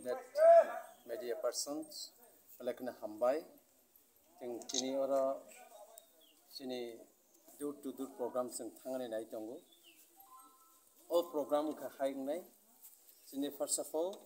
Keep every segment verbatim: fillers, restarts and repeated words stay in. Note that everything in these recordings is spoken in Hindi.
that media persons like hambai जों दिनै अरा जोंनि door to door program जों थांनानै नाय दङ all program का हायनाय जोंनि first of all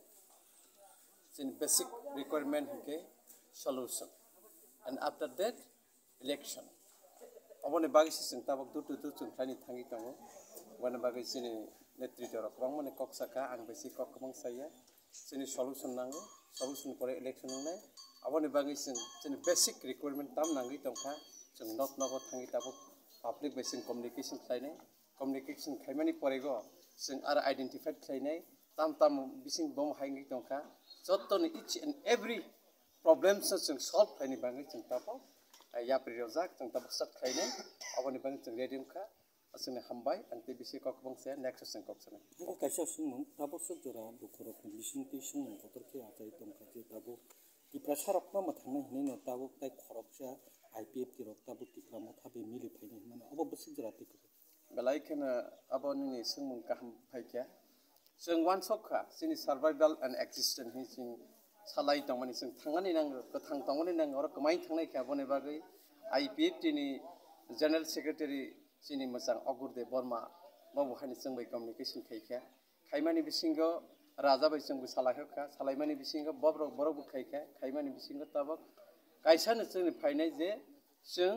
जोंनि basic requirement के solution and after that election अबने बागै जों ताबक door to door जों थांनि थांगि दङ वन बागै जोंनि नेतृत्व गोबां माने कक्साका आं बेसि कक गोबां साया जोंनि solution नांगौ solution परे election नांनाय अबने बागै जों जोंनि basic requirement ताम नांगि दंखा जों नट नगो थांगि ताबक public बेसिं communication खालायनाय communication खायमानि परेगो जों आरो identified खालायनाय ताम ताम बिसिं बम हायंगि दंखा जत्तनि each and every problems जों solve खालायनि बागै जों ताबक या प्रियजाक जों ताबक सट खालायनाय अबने बागै जों रेडि दंखा असने हमबाय अंते बिसे कक बंसे नेक्स्ट जों कक सने कैसा सुंग ताबक सब जरा दुखर बिसिंति सुंग कतर के आजाय दंखा जे ताबक तिप्रा सारपना मथांना हिने न ताबक ताइ खरबजा आईपीएफ के रक्ताबु तिप्रा मथा बे मिलि फायनि माने अब बस जरा तिक बेलायखना अबनि सुंग काहम फायख्या जों वान सकखा जोंनि सर्वाइवल एंड एक्जिस्टेंस नि जों सालाय दंमानि जों थांनानै नांगो गोथां दंमानि नांगो आरो कमाय थांनाय खाबने बागै आईपीएफ नि जनरल सेक्रेटारि जोंनि मोजां अगुरदेव बर्मा बावहानि जों बै कम्युनिकेशन खायखा खायमानि बिसिंगो राजा बै जोंबो सालायखा सालायमानि बिसिंगो बब्र बरबो खायखा खायमानि बिसिंगो ताबक कायसानो जोंनि फायनाय जे जों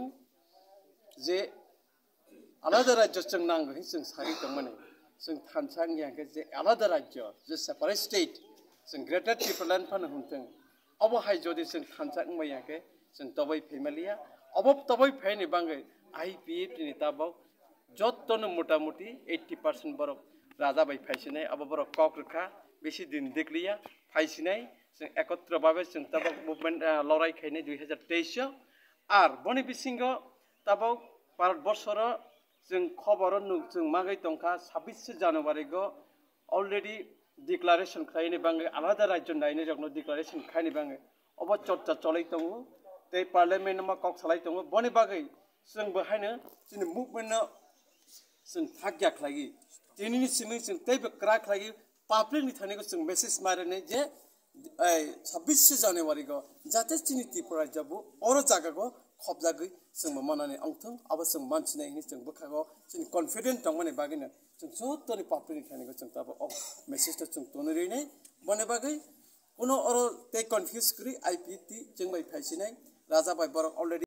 जे आलादा राज्य जों नांगो जों सारि दंमानि जों थानसांगियाखै जे आलादा राज्य जे सेपारेट स्टेट जों ग्रेटर ट्रिपलैंड फानो हमथों अब हाय जदि जों थानसांबायाखै जों तबै फेमिलिया अब तबै फायनि बांगै आईपीएफ नि ताबक जत्तनो मोटा मोटी eighty percent बरक राजा बाय फायसिनाय अब बरक कक रखा बेसि दिन देखलिया फायसिनाय जों एकत्र भाबे जों ताबक मुभमेंट लराय खायनाय two thousand twenty आर बनि बिसिंगो ताबक भारत बर्षर जों खबर जों मागै दंखा twenty-six जानुवारि गो अलरेडी डिक्लारेशन खायनि बांगै आलादा राज्य नायनो जगनो डिक्लारेशन खायनि बांगै अब चर्चा चलै दङ ते पार्लियामेन्ट मा कक सालाय दङ बनि बागै जों बहायनो जोंनि मुभमेन्ट जों थाग्या खालायो दिनैनि सिमै जों तेबो क्रा खालायो पाब्लिकनि थानायखौ जों मेसेज मारने जे twenty-six जानुवारि गो जाते जोंनि त्रिपुरा जाबो अर जागागो खबजागै जों मानानै अंथों अब जों मानसिनायनि जों बखागो जों कन्फिडेंट दंमाने बागैनो जों जत्तनि पाब्लिकनि थानायखौ जों ताबो मेसेज जों तोनरेनै बने बागै कोनो अर ते कन्फ्यूज करी आईपीटी जों बाय फायसिनाय राजा बाय बर अलरेडी